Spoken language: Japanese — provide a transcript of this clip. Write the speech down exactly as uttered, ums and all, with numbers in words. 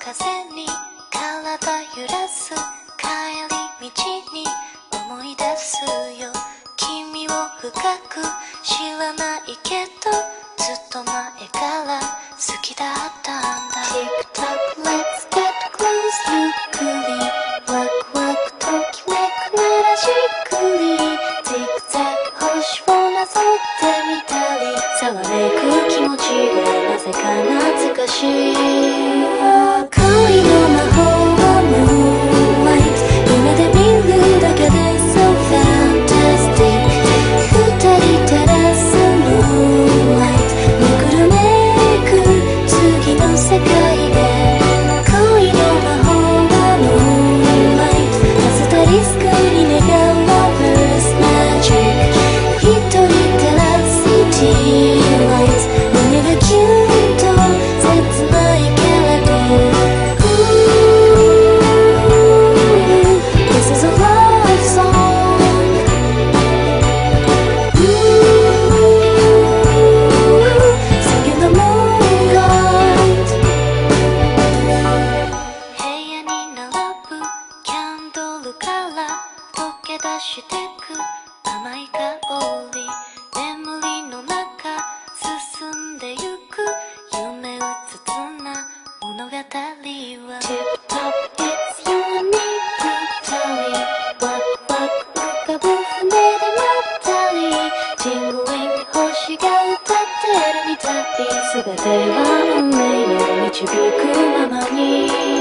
風に体揺らす帰り道に思い出すよ君を深く知らないけどずっと前から好きだったんだ Tick-tock let's get close ゆっくりワクワクときめくならじっくり Tick-tock 星をなぞってみたり触れく気持ちがなぜか懐かしい恋の魔法は Moonlight 夢で見るだけで So fantastic 二人照らす Moonlight めくるめく次の世界で恋の魔法は Moonlight アスタリスクに願う Lover's Magic 一人照らす City Lights 胸がキュンと切ないけれどThis is a love song Singing the moonlight 部屋に並ぶキャンドルから溶け出してく甘い香り眠りの中進んでゆく夢うつつな物語は Tip-top it's you and me 二人ワクワク浮かぶ船でまったり Tingling 星が歌ってるみたい全ては運命の導くままに